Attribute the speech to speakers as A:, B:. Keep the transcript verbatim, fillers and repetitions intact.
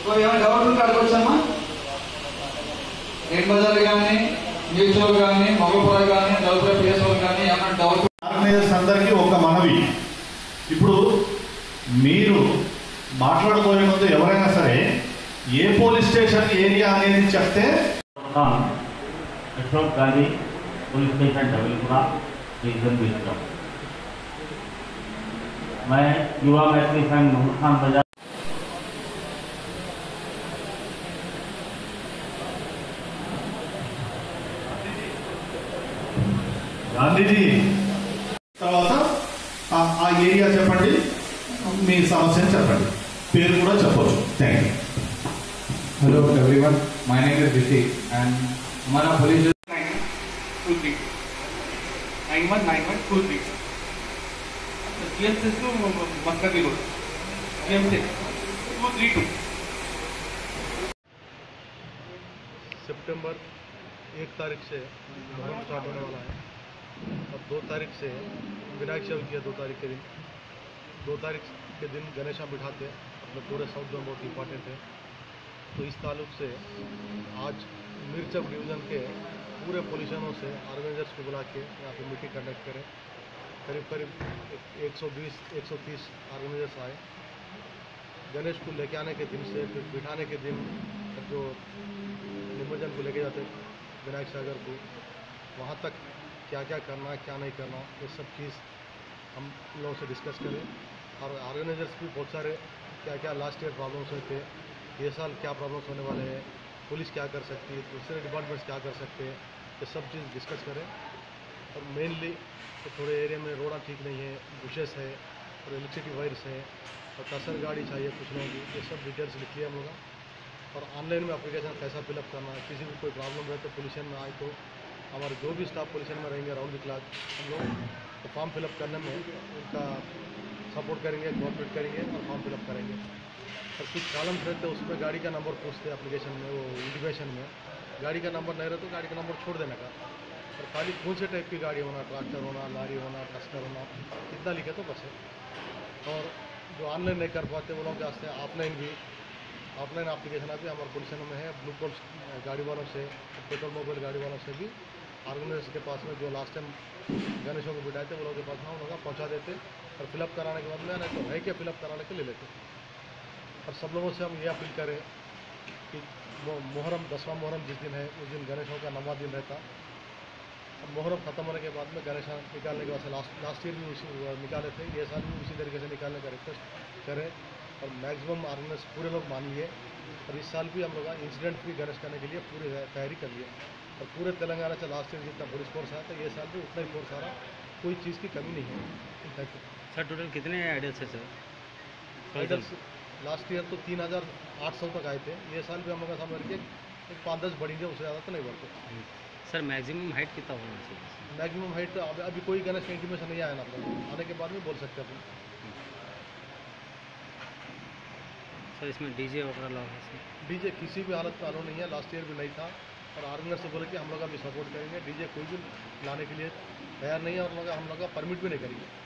A: ఏమైనా డౌట్ ఉంటే అడగొచ్చమ్మా. రెడ్ బజార్ కానీ మ్యూచువల్ కానీ మొగపుర కానీ దళపుర పిఎస్ఓల్ కానీ ఏమైనా డౌట్
B: ఆర్గనైజర్స్ అందరికీ ఒక మనవి. ఇప్పుడు మీరు మాట్లాడుకోలే ముందు ఎవరైనా సరే ఏ పోలీస్ స్టేషన్ ఏరియా అనేది చెప్తే
C: Ashok Gandhi police station Jabalpura division बीच। मैं युवा मैत्री संघ खान बाजार
B: గాంధీజీ తర్వాత ఆ ఏరియా చెప్పండి, మీ సమస్యను చెప్పండి, పేరు కూడా చెప్పవచ్చు. Thank you.
A: Hello everyone, my name is Rishi and हमारा police
D: two three nine one nine one two three G M six two Maskari road G M six two three two.
E: सितंबर एक तारीख से मुहर्रम स्टार्ट होने वाला है और दो तारीख से विनायक चौथ की है। दो तारीख के दिन दो तारीख के दिन गणेशा बिठाते अपने पूरे साउथ में बहुत इंपॉर्टेंट है। तो इस ताल्लुक से आज मिर्चक डिवीज़न के पूरे पोलिशनों से ऑर्गेनाइजर्स को बुला के यहाँ पे मीटिंग कंडक्ट करें। करीब करीब एक सौ बीस एक सौ तीस ऑर्गेनाइजर्स आए। गणेश को लेके आने के दिन से फिर बिठाने के दिन जो निमज्जन को लेके जाते विनायक सागर को, वहाँ तक क्या क्या करना है क्या नहीं करना, ये सब चीज़ हम लोगों से डिस्कस करें। और ऑर्गेनाइजर्स भी बहुत सारे क्या क्या लास्ट ईयर प्रॉब्लम्स हुए थे, ये साल क्या प्रॉब्लम्स होने वाले हैं, पुलिस क्या कर सकती है, दूसरे डिपार्टमेंट्स क्या कर सकते हैं, ये सब चीज़ डिस्कस करें। और मेनली तो थोड़े एरिया में रोड़ा ठीक नहीं है, बुशेस है और इलेक्ट्रिसिटी वायर्स है और कसर गाड़ी चाहिए कुछ लोगों की, ये सब डिटेल्स लिख लिया हम लोग। और ऑनलाइन में एप्लीकेशन कैसा फिलअप करना है, किसी भी कोई प्रॉब्लम रहे तो पोलिशन में आए तो हमारे जो भी स्टाफ पोलिशन में रहेंगे राउंड द क्लॉक हम लोग तो फॉर्म फिलअप करने में उनका सपोर्ट करेंगे, कोऑपरेट करेंगे और फॉर्म फिलअप करेंगे। और कुछ कॉलम्स रहते हैं उसमें गाड़ी का नंबर पूछते हैं एप्लीकेशन में, वो इंडिकेशन में गाड़ी का नंबर नहीं रहता तो गाड़ी का नंबर छोड़ देने का। और खाली कौन से टाइप की गाड़ी होना, ट्रैक्टर होना, लारी होना, टस्कर होना, इतना लिखे तो बस है। और जो ऑनलाइन नहीं कर पाते वो लोग वास्ते ऑफलाइन भी ऑफलाइन एप्लीकेशन अभी हमारे पोलिशन में है। ब्लू कोल गाड़ी वालों से, पेट्रोल मोबाइल गाड़ी वालों से भी ऑर्गेनाइजर्स के पास में जो लास्ट टाइम गणेशों को बिठाए थे वो लोगों के पास में हम लोग पहुँचा देते और फिलअप कराने के बाद में नहीं तो है क्या फिलअप कराने के ले लेते। और सब लोगों से हम ये अपील करें कि मुहर्रम दसवां मुहर्रम जिस दिन है उस दिन गणेशों का नवा दिन रहता। अब मुहर्रम ख़त्म होने के बाद में गणेश निकालने के बाद से लास्ट लास्ट ईयर भी उसी निकाले थे, ये साल भी उसी तरीके से निकालने का रिक्वेस्ट करें। और मैक्सिमम ऑर्गेनाइज पूरे लोग मानिए। और इस साल भी हम लोग इंसिडेंट फ्री गणेश करने के लिए पूरी तैयारी कर लिए। और पूरे तेलंगाना से लास्ट ईयर जितना पुलिस फोर्स आया था ये साल भी उतना ही फोर्स आ रहा, कोई चीज़ की कमी नहीं है। Thank you
C: sir. टोटल कितने आइडल्स है सर?
E: आइडल्स लास्ट ईयर तो तीन हज़ार आठ सौ तक आए थे, ये साल भी हम लोग समझ के एक पाँच दस बढ़ेंगे, उससे ज़्यादा तो नहीं बढ़ते।
C: सर मैक्सिमम हाइट कितना होना चाहिए?
E: मैक्सिमम हाइट अभी अभी कोई गणेश का इंटीमेशन नहीं आया ना, अपना आने के बाद में बोल सकते हैं अपन।
C: सर इसमें डीजे वगैरह अलाउ है?
E: डीजे किसी भी हालत में अलाउ नहीं है, लास्ट ईयर भी नहीं था। और ऑर्गेनाइजर से बोले कि हम लोग अभी सपोर्ट करेंगे, डीजे कोई भी लाने के लिए तैयार नहीं है और हम लोग का परमिट भी नहीं करेंगे।